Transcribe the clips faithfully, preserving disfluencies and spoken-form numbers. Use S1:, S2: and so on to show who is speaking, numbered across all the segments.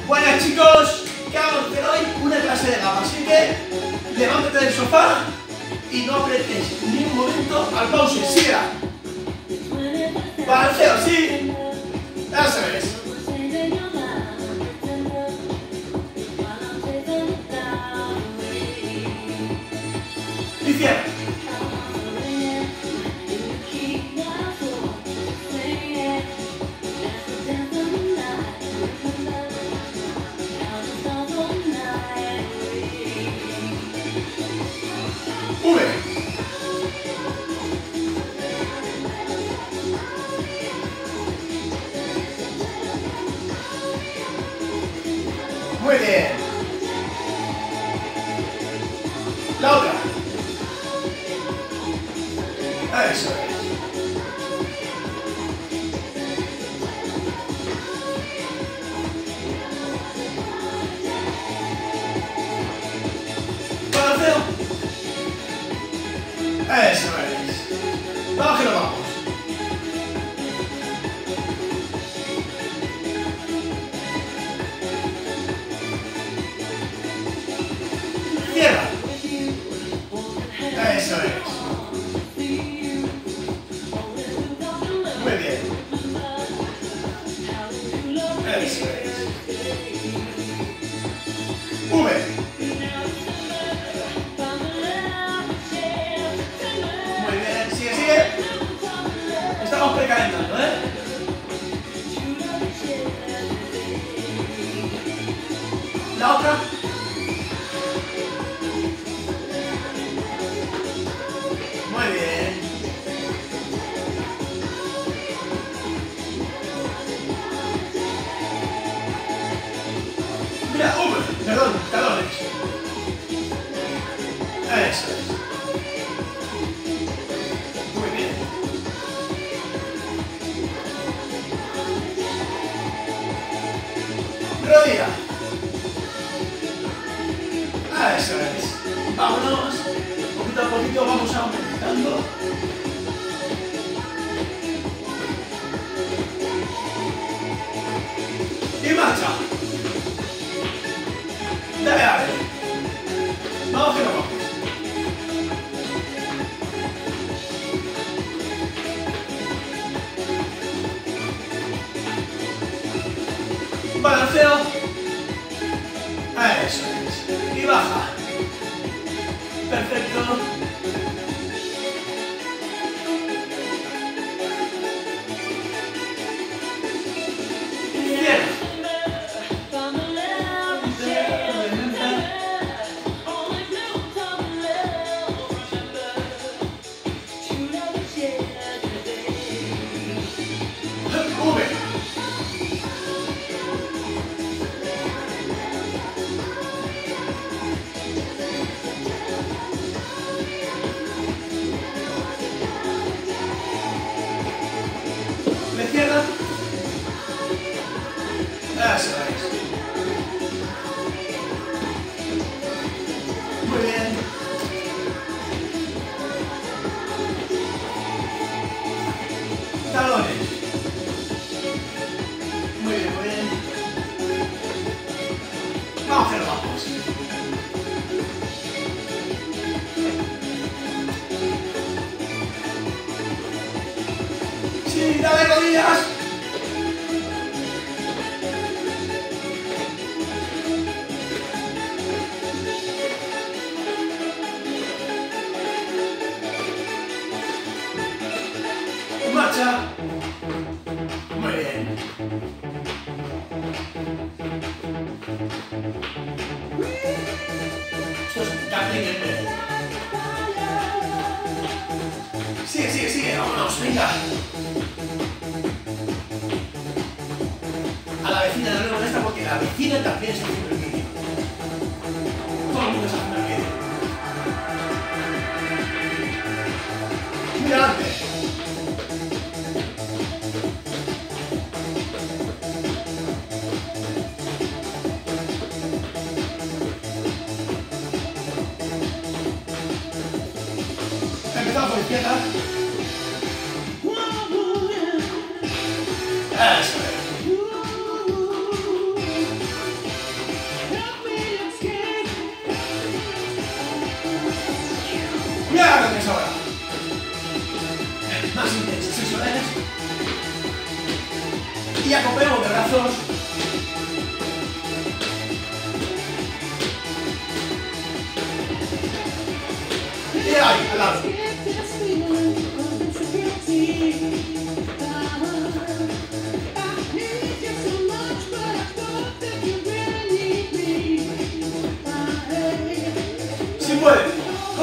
S1: Bueno chicos, ¿qué vamos a hacer hoy? Una clase de gama, así que levántate del sofá y no apretes ni un momento al pause, siga. Balanceo, sí. Eso es. Y cierra. V. Muy bien. La otra. Eso es. Balanceo. Eso es. Vamos que nos vamos. Cierra. Eso es. Muy bien. Eso es. V. Muy bien. Sigue, sigue. Estamos precalentando, ¿eh? La otra. Muy bien. Mira, V, perdón, talones. Eso es. Muy bien. Rodilla. Eso es. Vámonos. Poquito a poquito vamos aumentando. Y marcha. Dale, dale. Vamos que nos vamos. Balanceo. Eso es. Y baja. Perfecto. Bien. ¿Me cierra? Eso es. Muy bien. Talones. Muy bien, muy bien. Vamos que nos vamos. Sí, dale rodillas. Marcha. Muy bien. Esto es un cambio en el medio. Sigue, sigue, sigue. Vámonos, venga. A la vecina no le molesta porque la vecina también está haciendo el vídeo. Todo el mundo está haciendo el vídeo. Mira antes. Empezamos por izquierda. Eso es. Y ya copemos de brazos. Y ahí, al lado. Si puede.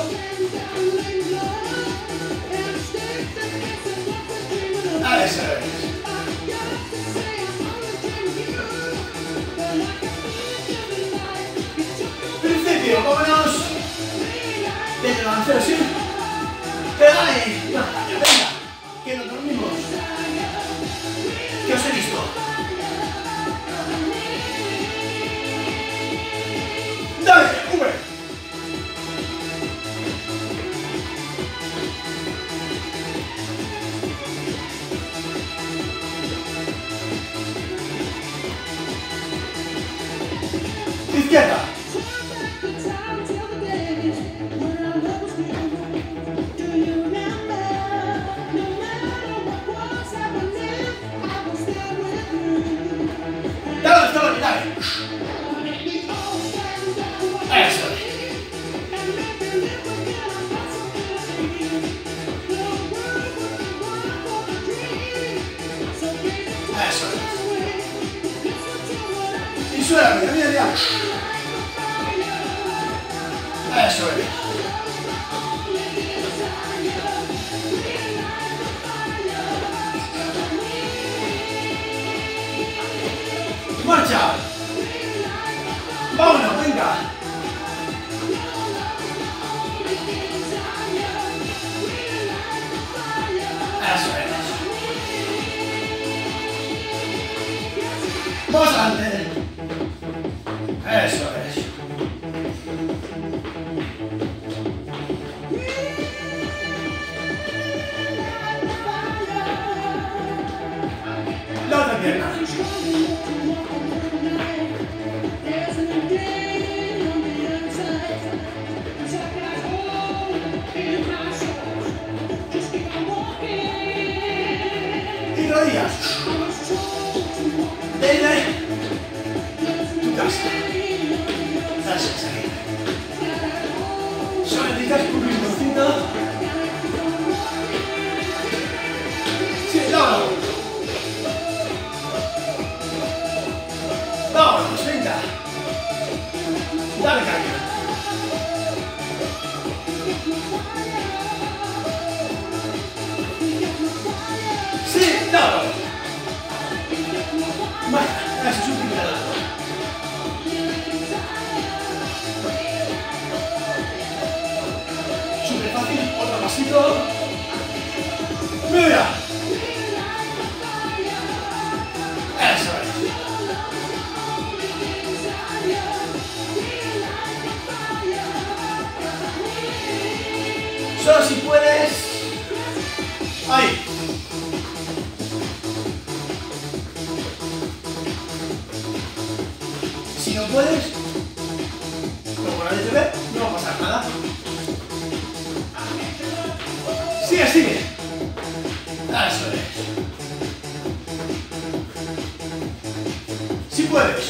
S1: Eso es. Principio, vámonos. Desde el balanceo, sí. Pega ahí. Venga, que nos dormimos. Que os he visto. Dale, V. Izquierda. Dale, dale, dale. Eso. Eso. Y suena, mira, mira, mira. Eso es. ¡Marcha! ¡Vámonos, venga! Eso es. ¡Vamos adelante! Eso es. La otra pierna. Y rodillas. Desde tu casa. Eso es ahí. Solicitas un rinconcito. Sí, vámonos. Vámonos, venga. Dale caña. Sí, vámonos. Vaya, eso es un primer. Súper fácil, otro pasito. Mira. Eso es. Solo si puedes. Ahí. Si no puedes, como nadie te ve, no va a pasar nada. Sigue, sigue. Eso es. Si puedes.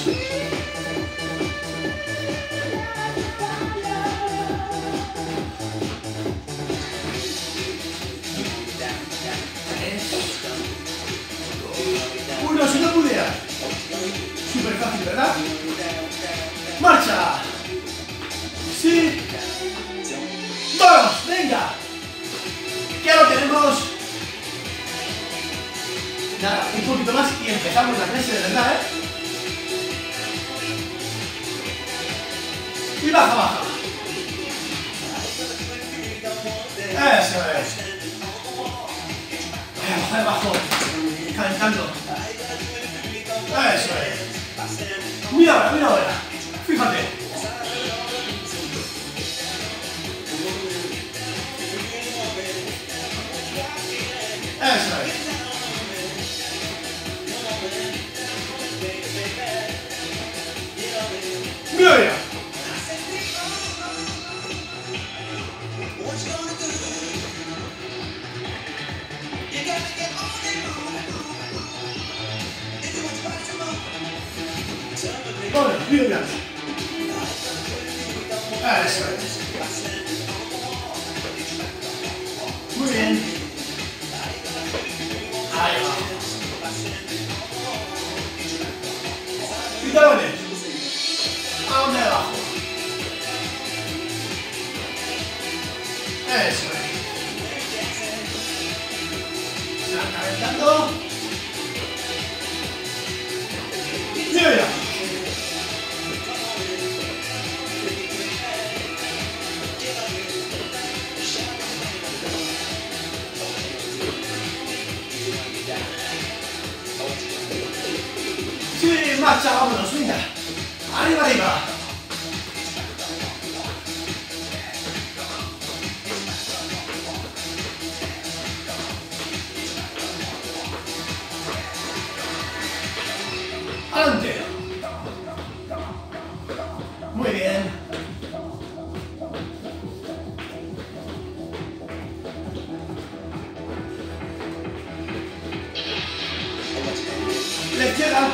S1: Uno, si no pudieras. Súper fácil, ¿verdad? ¡Marcha! ¡Sí! ¡Vamos! ¡Venga! Ya lo tenemos. Nada, un poquito más y empezamos la clase de verdad, ¿eh? Y baja, baja. Eso es. Baja, abajo. Calentando. Eso es. Mira ahora, mira ahora. Fíjate. Eso es. Mira, mira. Bueno, bien, bien. Eso es. Muy bien. Ahí va. Pitabones. A donde abajo. Eso es. Se van calentando. Mira. Sí, marcha, vámonos, venga. Arriba, arriba. Adelante. Muy bien. La izquierda.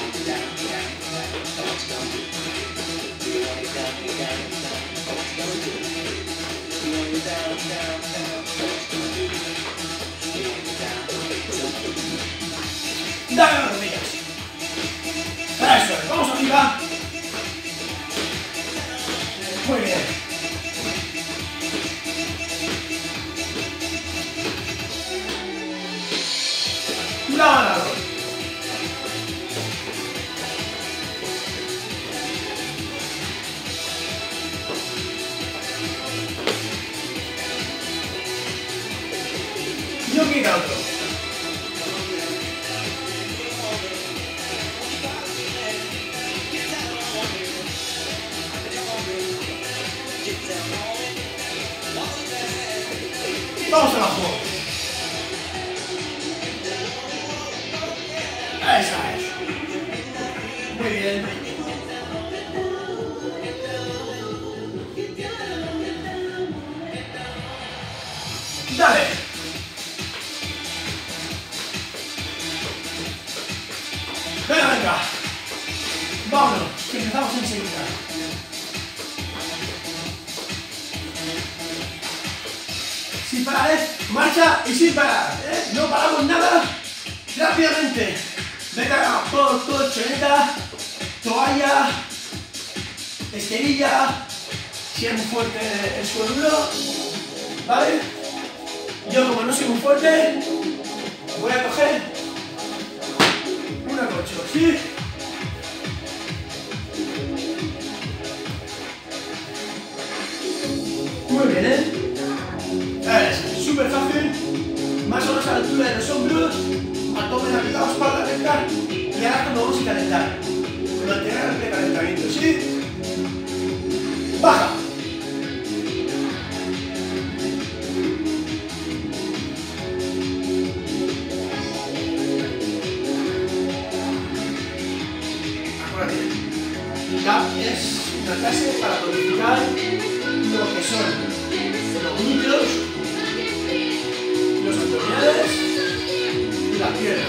S1: Dale las rodillas. Eso es, vamos arriba. Muy bien. La mano. Yo quita otro. Vamos abajo. Esa es. Muy bien. Dale. Venga, venga. Vámonos, que empezamos enseguida. Sin parar, ¿eh? Marcha y sin parar, ¿eh? No paramos nada. Rápidamente. Venga, por colchoneta, toalla, esterilla. Si es muy fuerte el suelo duro, ¿vale? Yo, como no soy muy fuerte, voy a coger una colchón, ¿sí? Muy bien, ¿eh? Es súper fácil, más o menos a la altura de los hombros, abdomen apretado, espalda recta, y ahora cuando vamos a calentar, mantener el precalentamiento, ¿sí? Baja. Acuérdate, CAP es una clase para tonificar lo que son los glúteos, los abdominales y las piernas.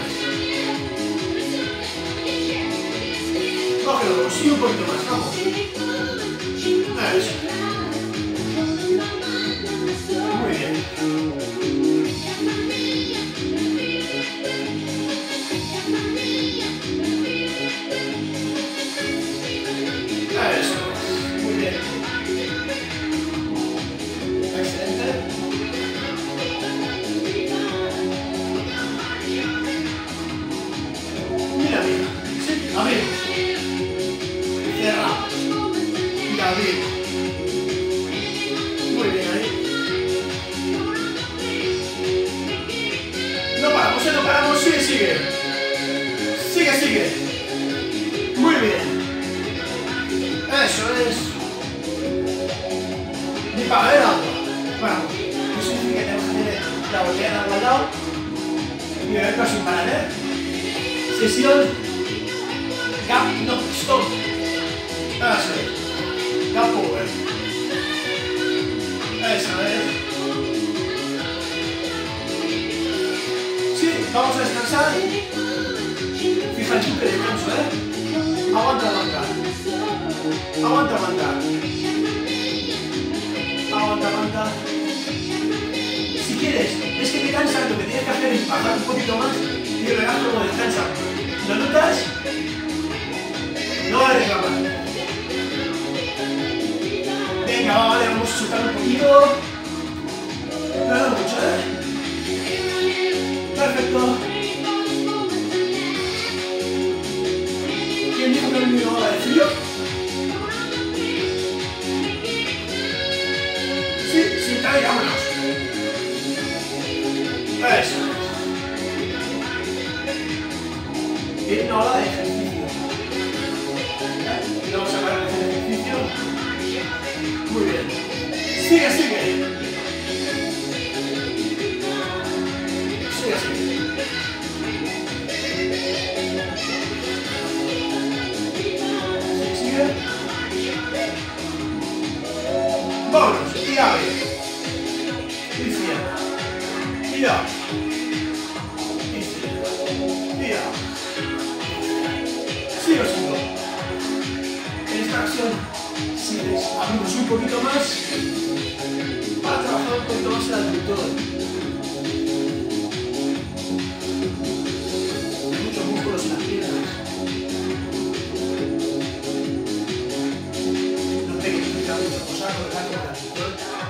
S1: Cógelo, sí, un poquito más, vamos. Eso. Muy bien. Eso. Muy bien. Excelente. Mira, mira. Sí, abrimos. Cerramos. Y abrimos. Muy bien ahí. No paramos, no paramos. Sigue, sigue. Sigue, sigue. Muy bien. Eso es. Ni para beber agua. Bueno, eso significa que tenemos que tener la botella de agua al lado y beberlo sin parar, ¿eh? Sesión Gap No Stop. Eso es. Gap Power. Eso es. Sí, vamos a descansar. Fíjate que descanso, ¿eh? Aguanta, aguanta. Aguanta, aguanta. Aguanta, aguanta. Si quieres, es que te cansas, lo que tienes que hacer es bajar un poquito más y relajar como descansa. ¿Lo notas? No vale reclamar. Venga, va, vale, vamos a soltar un poquito. No, no mucho, ¿eh? Perfecto. ¿Quién dijo que el mío va de frío? Sí, sí, trae, vámonos. Eso. Viene una hora de ejercicio. Y vamos a parar el ejercicio. Muy bien. Sigue, sigue. Sigue, sigue. Sigue, sigue. Vámonos. Y abre. Y cierra. Y abre. Y cierra. Y abre. Sigue, sigue. En esta acción sigues abrimos un poquito más para trabajar un poquito más el abductor. Hay muchos músculos en las piernas. No te quita mucho posar, relajar con el abductor.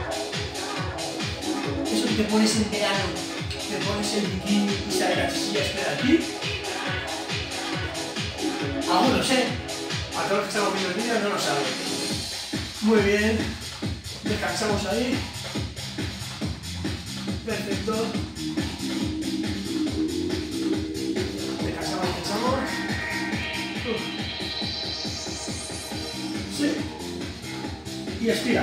S1: Eso que te pones en verano, te pones el bikini y sale la chisilla espera aquí. Algunos, ¿eh? A todos los que estamos viendo el vídeo no lo saben. Muy bien. Descansamos ahí. Perfecto. Descansamos, descansamos. Uf. Sí. Y estira.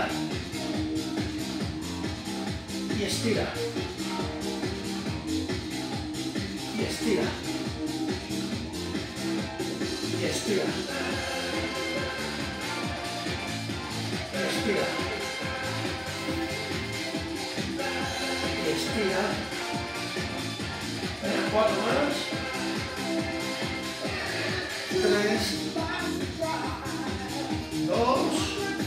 S1: Y estira. Y estira. Y estira. Estira. Estira. Venga, cuatro más. Tres. Dos.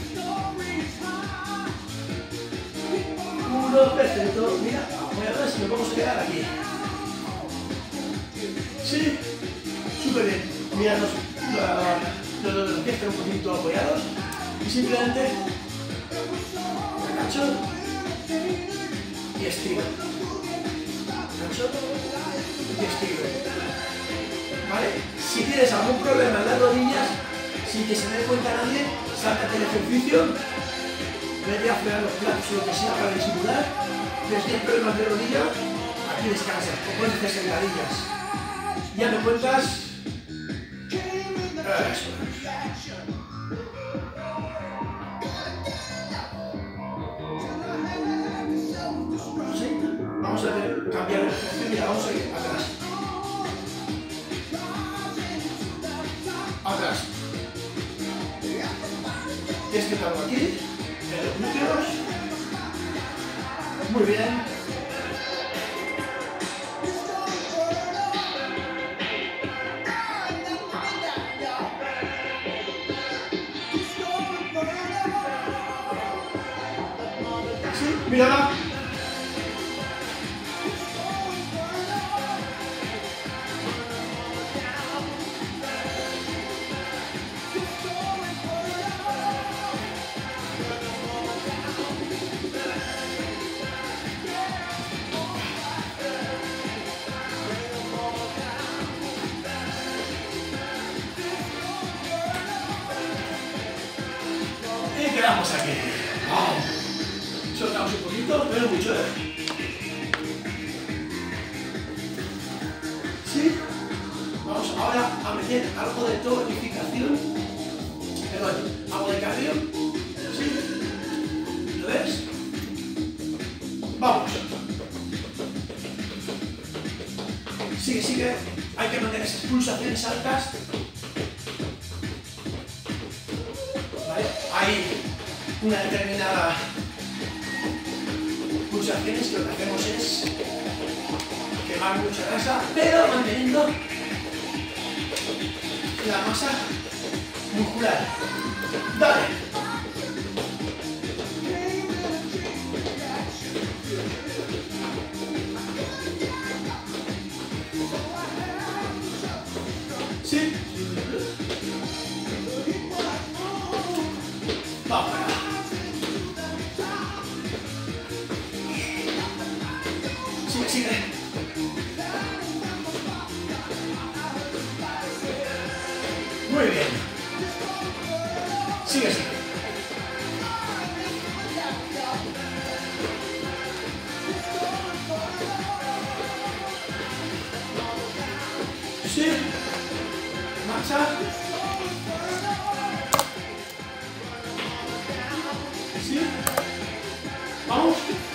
S1: Uno. Perfecto. Mira, voy a ver si nos vamos a quedar aquí. Sí. Súper bien. Mira, los, los, los, los pies están un poquito apoyados. Y simplemente agacho y estiro. Agacho y estiro. ¿Vale? Si tienes algún problema en las rodillas, sin que se dé cuenta nadie, sáltate el ejercicio, vete a frenar los platos o lo que sea para disimular. Si tienes problemas de rodilla, aquí descansas, o puedes hacer sentadillas. Ya me cuentas. Eso. Vamos a hacer, cambiar el ejercicio y vamos a ir atrás. Atrás. Este lado aquí, en los glúteos. Muy bien. Sí, mírala. Quedamos aquí. Wow. Soltamos un poquito, pero no mucho, ¿eh? Sí. Vamos ahora a meter algo de tonificación. Perdón, algo de cardio. Sí. ¿Lo ves? Vamos. Sigue, sigue. Hay que mantener esas pulsaciones altas. Hay una determinada pulsaciones que lo que hacemos es quemar mucha grasa, pero manteniendo la masa muscular. Dale. Sí. Vamos allá. Sigue, sigue. Muy bien. Sigue, sigue. Sí. Marcha. Sí. Vamos.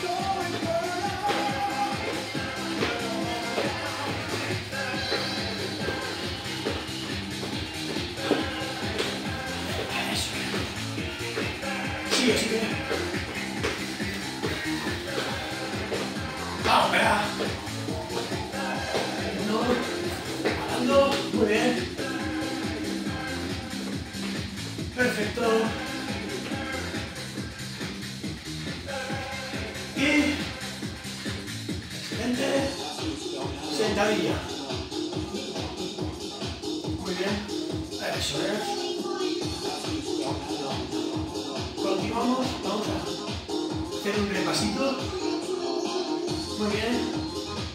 S1: Sigue, sigue. Vamos, espera. Uno. Parando. Muy bien. Perfecto. Y excelente. Sentadilla. Muy bien. Eso es. Continuamos. Vamos a hacer un repasito. Muy bien.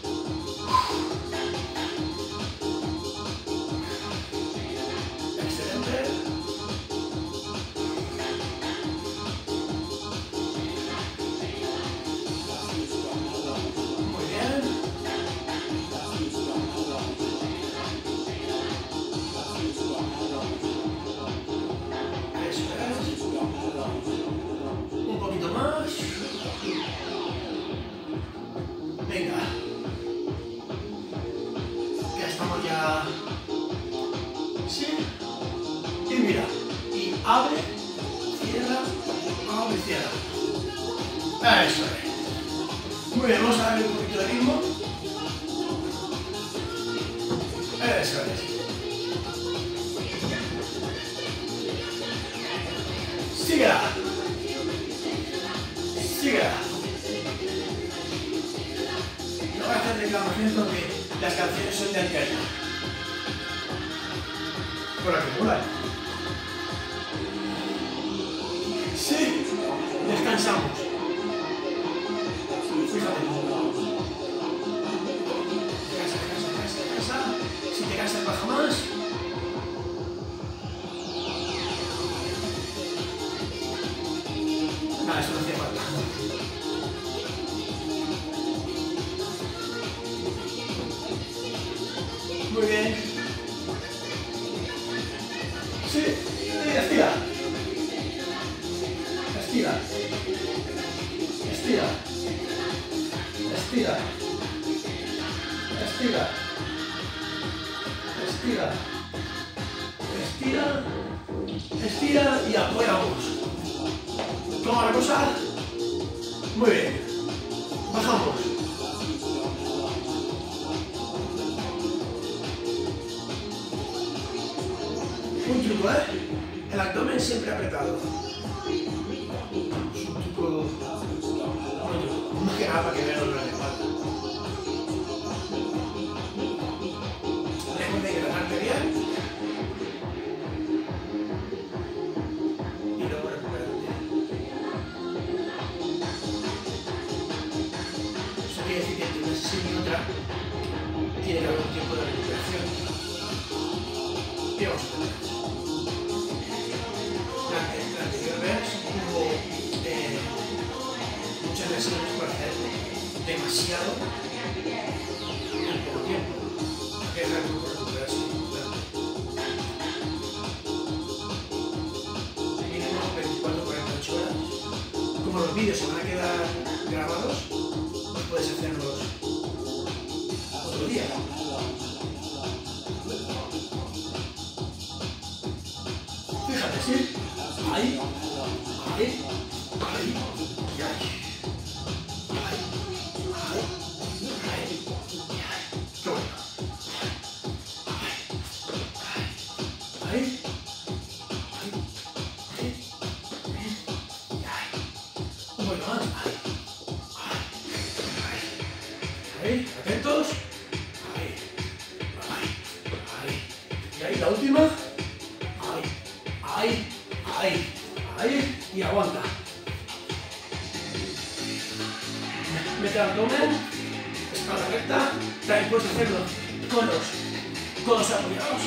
S1: Venga, ya estamos ya, sí, y mira, y abre, cierra, abre, cierra, eso es. Muy bien, vamos a darle un poquito de ritmo, eso es. Síguela, síguela. No voy a hacer reclamaciones porque las canciones son de Alcaína. Por acumular. Sí, descansamos. Fíjate. Descansa, descansa, descansa. Si te cansas, baja más. Nada, eso no hacía falta. Muy bien. Sí, estira. Estira. Estira. Estira. Estira. Estira. Estira. Estira y apoyamos. ¿Cómo la cosa? Muy bien. Bajamos. Un truco, ¿eh? El abdomen siempre apretado. Es un truco... Bueno, más que nada para que vean los grandes espalda. Recuerden que hidratarte bien. Y luego recuperarte. Eso quiere decir que entre una sesión y otra tiene que haber un tiempo de recuperación. Y vamos a tener. La anterior vez hubo eh, muchas lesiones por hacer demasiado en poco tiempo, que es algo por recuperarse. Mínimo veinticuatro a cuarenta y ocho horas. Como los vídeos se van a quedar grabados, pues puedes hacerlos otro día. Fíjate, ¿sí? Ahí, ahí, ahí, y ahí. Ahí, ahí, ahí, y ahí. Qué bueno. Ahí, ahí, ahí, la última. Ahí, ahí, ahí, ahí. Y aguanta. Mete el abdomen, espalda recta. También puedes hacerlo con los codos apoyados.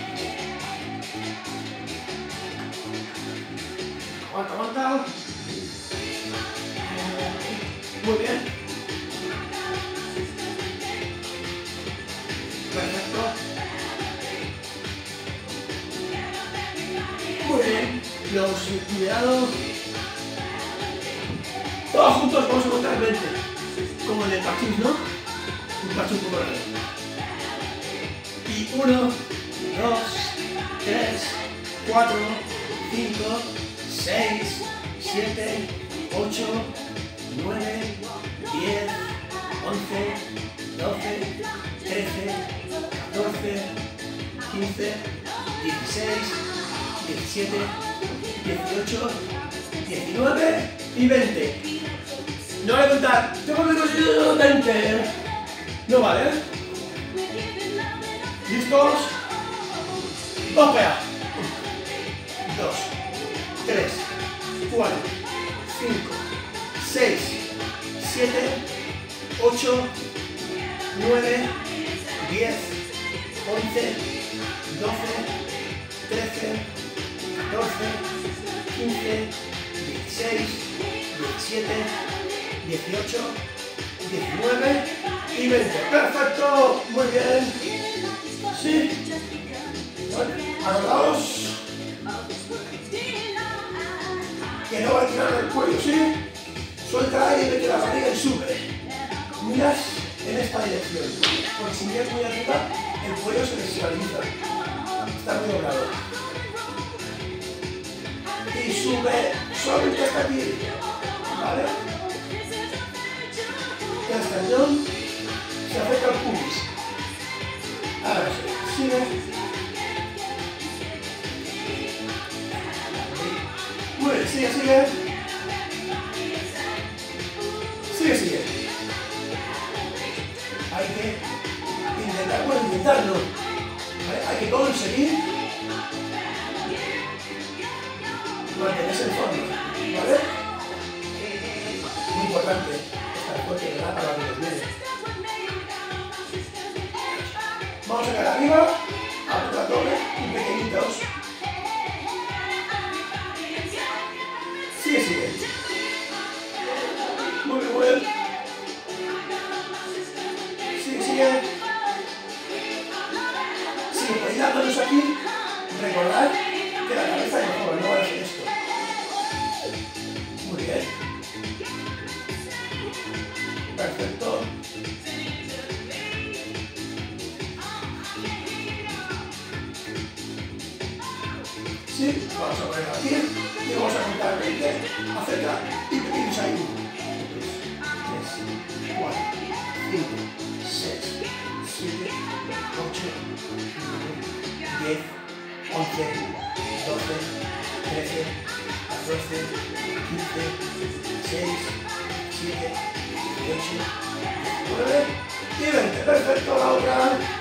S1: Aguanta, aguanta. Muy bien. Perfecto. Muy bien. Los cuidado. Todos juntos vamos a contar veinte. Como en el parchís, ¿no? Un parche un poco raro. Y uno, dos, tres, cuatro, cinco, seis, siete, ocho, nueve, diez, once, doce, trece, catorce, quince, dieciséis, diecisiete, dieciocho, diecinueve y veinte. No voy a contar, tengo que conseguir veinte. No vale. ¿Listos? Vamos para allá. dos, tres, cuatro, cinco, seis, siete, ocho, nueve, diez, once, doce, trece, catorce, quince, dieciséis, diecisiete, dieciocho, diecinueve y veinte. ¡Perfecto! Muy bien. Sí. Vale. Agarraos. Que no va a tirar el cuello, ¿sí? Suelta aire y mete la barriga y sube. Miras en esta dirección. Porque si miras muy arriba, el cuello se visualiza. Está muy doblado. Y sube suavemente hasta aquí. ¿Vale? El esternón se acerca al pubis. Ahora sí, sigue. Muy bien, sigue, sigue. Sigue, sigue. Hay que intentar, bueno, intentarlo. ¿Vale? Hay que conseguir mantenerse en forma. ¿Vale? Muy importante. Estar fuerte, ¿verdad? Para que nos viene. Vamos a sacar arriba, a la doble y pequeñitos. Sigue, sigue. Muy bien, muy bien. Sigue, sigue. Sigue peinándonos aquí. Recordad que la cabeza es mejor, no va a hacer esto. Muy bien. Perfecto. Sí, vamos a ponerlo aquí y vamos a contar veinte, acerca y pequeños ahí. tres, cuatro, cinco, seis, siete, ocho, nueve, diez, once, doce, trece, catorce, quince, dieciséis, diecisiete, dieciocho, diecinueve y veinte. Perfecto, la otra.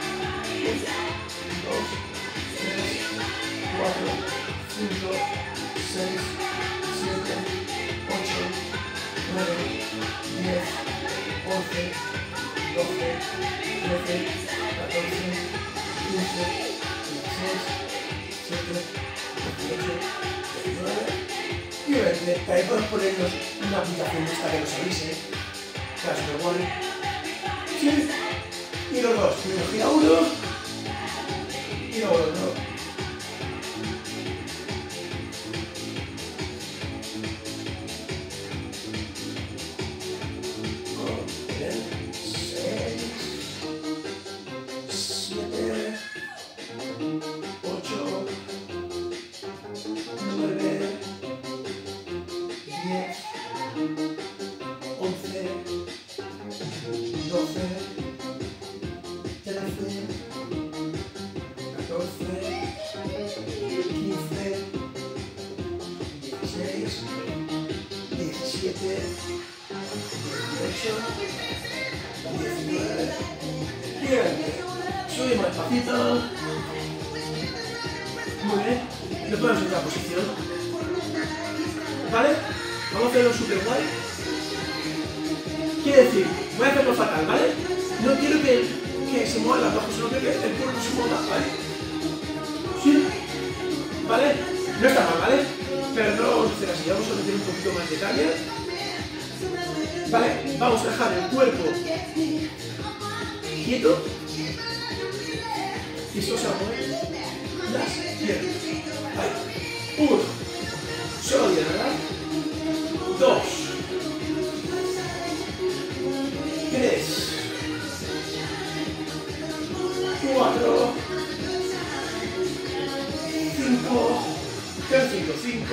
S1: dos, tres, cuatro, cinco, seis, siete, ocho, nueve, diez, once, doce, trece, catorce, quince, dieciséis, diecisiete, dieciocho, diecinueve y veinte. También podemos ponernos una aplicación esta que nos avise. Claro, super guay. Sí. Y los dos. Primero gira uno y luego el otro. diecinueve. Bien. Subimos despacito. Muy bien. No podemos en la posición. ¿Vale? Vamos a hacerlo súper guay. Quiere decir, voy a hacerlo fatal, ¿vale? No quiero que, que se muevan las bajas, sino quiero que el cuerpo se mueva, ¿vale? ¿Sí? ¿Vale? No está mal, ¿vale? Pero no lo vamos a hacer así, vamos a meter un poquito más de detalle. ¿Vale? Vamos a dejar el cuerpo quieto. Y esto se va a mover las piernas. Ahí. Uno. Solo diez, ¿verdad? Dos. Tres. Cuatro. Cinco. Quedan cinco. Cinco.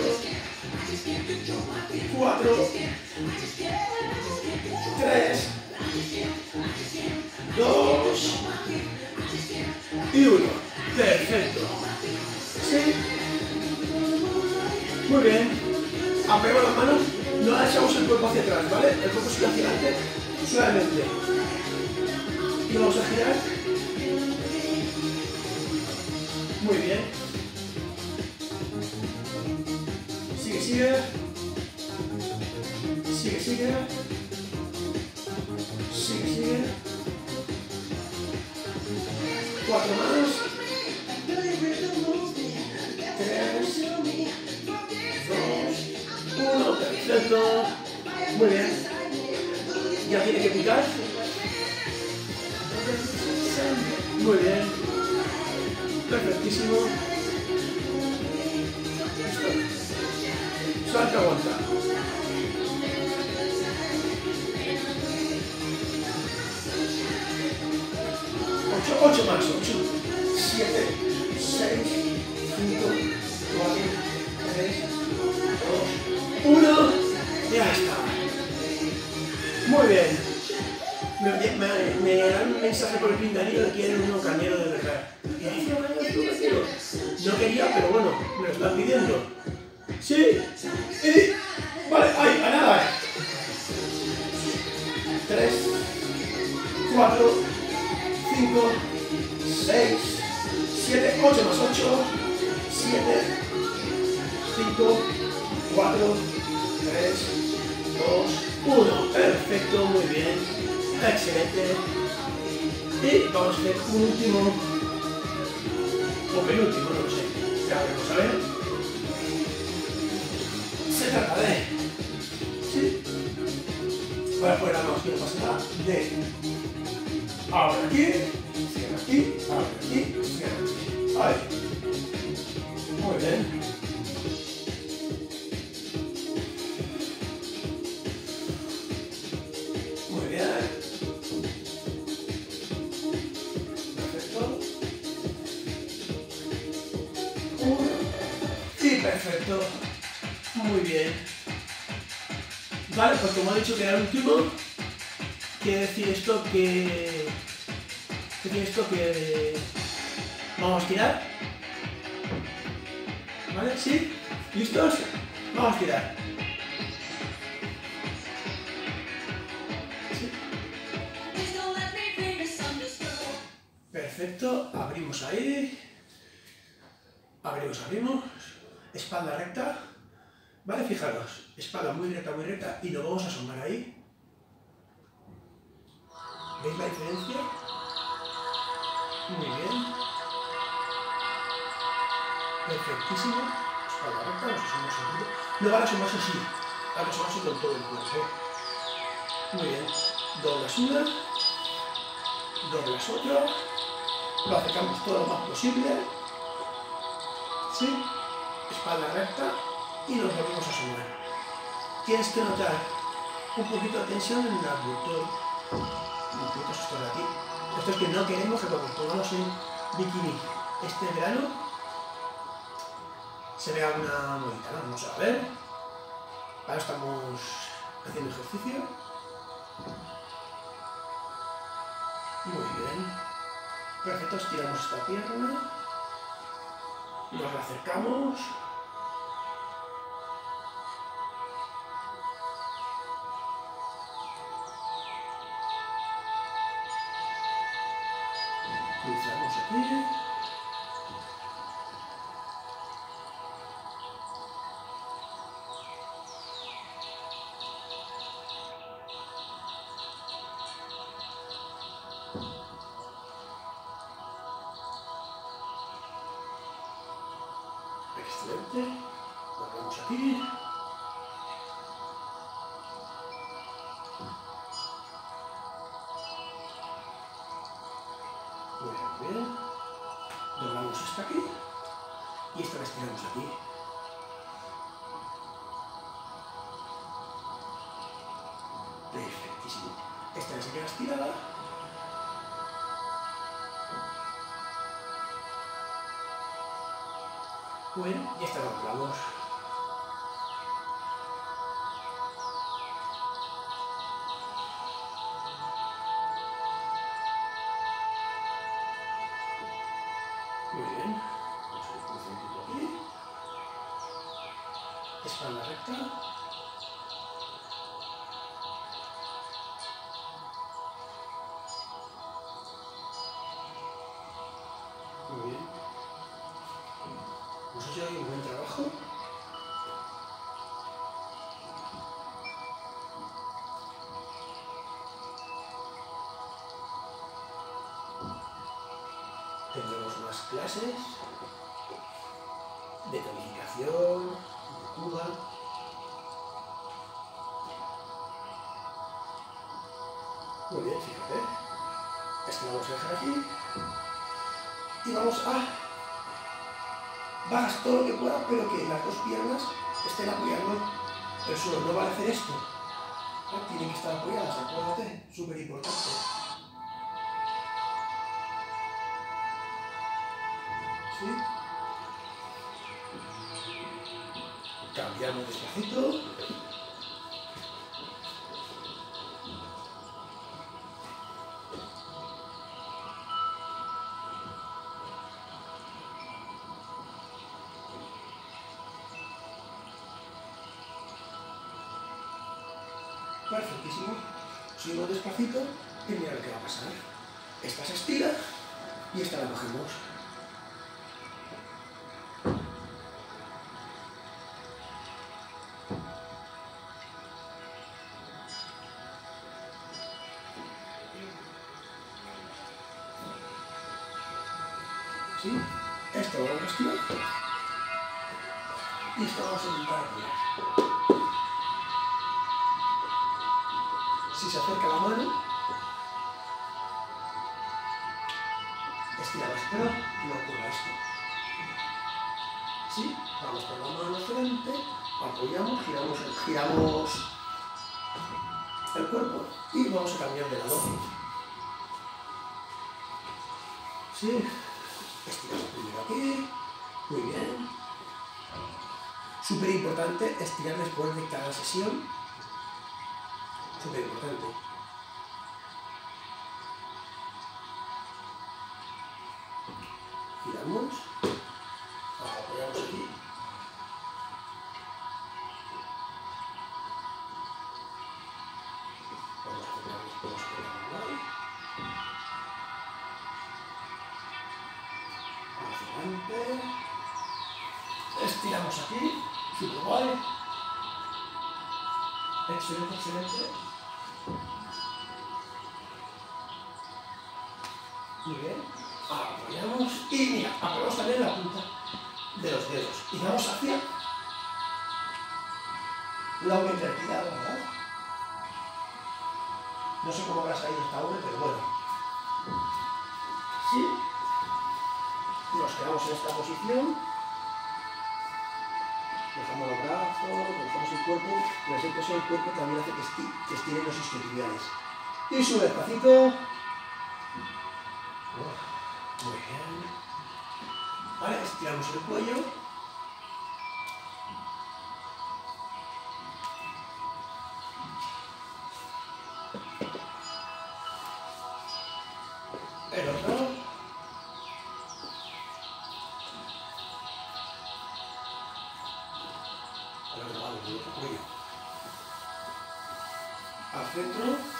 S1: Cuatro. Tres. Dos. Y uno. Perfecto. ¿Sí? Muy bien. Apego las manos. No echamos el cuerpo hacia atrás, ¿vale? El cuerpo sigue hacia adelante. Suavemente. Y vamos a girar. Muy bien. Sigue, sigue. Sigue, sigue. Sigue, sigue. Cuatro manos. Tres. Dos. Uno. Perfecto. Muy bien. Ya tiene que picar. Muy bien. Perfectísimo. Listo. Salta, aguanta. Ocho, ocho más. Ocho. Siete. Seis. Cinco. Cuatro. Tres. Dos. Uno. Ya está. Muy bien. Me, me, me dan un mensaje por el pinganillo de que quieren un cañero de verdad. No quería, pero bueno, me lo están pidiendo. Sí. Y... Vale, ahí, a nada. Tres. Cuatro. Cinco. Seis. Siete. Ocho más ocho. Siete. Cinco. Cuatro. Tres. Dos. Uno. Perfecto, muy bien. Excelente. Y vamos a hacer un último o penúltimo, no lo sé. Ya veremos a ver. Se trata de... ¿Sí? Voy a poner la mano que no pasa nada. De... Ahora aquí. Cierra aquí. Ahora aquí. Cierra aquí. Ahí. Muy bien. Perfecto, muy bien. Vale, pues como he dicho que era el último, quiere decir esto que... Quiere decir esto que... Vamos a tirar. ¿Vale? ¿Sí? ¿Listos? Vamos a tirar. ¿Sí? Perfecto, abrimos ahí. Abrimos, abrimos. Espalda recta, ¿vale? Fijaros, espalda muy recta, muy recta y nos vamos a asomar ahí. ¿Veis la diferencia? Muy bien. Perfectísimo. Espalda recta, nos asomamos aquí. No vale asomarse así, vale asomarse con todo el cuerpo. Muy bien. Doblas una, doblas otra, lo acercamos todo lo más posible. ¿Sí? Espalda recta y nos volvemos a asomar. Tienes que notar un poquito de tensión en el abductor. Un poquito esto de aquí. Esto es que no queremos que cuando pongamos en bikini este verano se vea una modita, ¿no? Vamos a ver. Ahora estamos haciendo ejercicio. Muy bien. Perfecto, estiramos esta pierna. Nos la acercamos. Cruzamos aquí. Excelente. Volvemos aquí. Muy bien, muy bien. Doblamos esta aquí y esta la estiramos aquí. Perfectísimo. Esta ya se queda estirada. Bueno, y esta la doblamos. Muy bien. Vamos a ir un poquito aquí. Espalda recta. Muy bien. Hemos hecho ahí un buen trabajo. Tendremos más clases de tonificación, de Cuba. Muy bien, fíjate. Esto lo vamos a dejar aquí. Y vamos a bajas todo lo que pueda, pero que las dos piernas estén apoyando el suelo. No vale hacer esto. ¿No? Tienen que estar apoyadas, acuérdate, súper importante. ¿Sí? Cambiamos despacito. Perfectísimo. Subimos despacito y mira lo que va a pasar. Esta se estira y esta la cogemos. ¿Sí? Esto lo vamos a estirar y esto lo vamos a intentar apoyar. Si se acerca la mano, estiramos, pero no ocurra esto. ¿Sí? Vamos con la mano frente, apoyamos, giramos, giramos el cuerpo y vamos a cambiar de lado. ¿Sí? Estiramos primero aquí, muy bien. Súper importante estirar después de cada sesión. Súper importante. Giramos, apoyamos aquí. Vamos a apoyar los pelos por la lumbar. Hacia adelante. Estiramos aquí, súper guay. Excelente, excelente. Muy bien. Apoyamos y mira, apoyamos también la punta de los dedos. Y vamos hacia la vertical, ¿verdad? No sé cómo habrá salido esta obra, pero bueno. Sí. Nos quedamos en esta posición. Dejamos los brazos, dejamos el cuerpo. La extensión del cuerpo también hace que, esti que estiren los isquiotibiales. Y sube despacito. Muy bien. Vale, estiramos el cuello. El otro. El otro lado, el otro cuello. Al centro.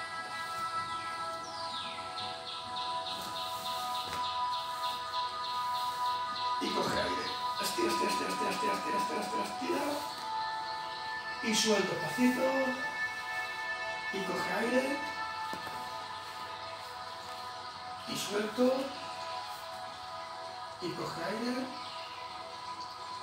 S1: Y coge aire. Estira, estira, estira, estira, estira, estira, estira, estira, estira. Y suelto despacito. Y coge aire. Y suelto. Y coge aire.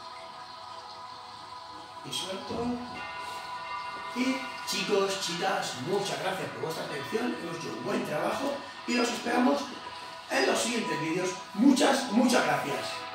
S1: y suelto. Y chicos, chicas, muchas gracias por vuestra atención, hemos hecho un buen trabajo y los esperamos en los siguientes vídeos. Muchas, muchas gracias.